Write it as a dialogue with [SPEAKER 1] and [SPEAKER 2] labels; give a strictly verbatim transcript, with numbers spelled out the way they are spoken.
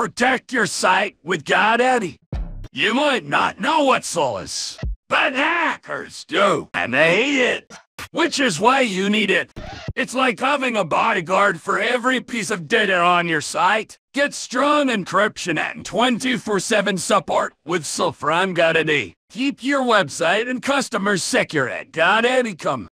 [SPEAKER 1] protect your site with GoDaddy. You might not know what Soul is, but hackers do, and they hate it. Which is why you need it. It's like having a bodyguard for every piece of data on your site. Get strong encryption and twenty-four seven support with Soul from GoDaddy. Keep your website and customers secure at GoDaddy dot com.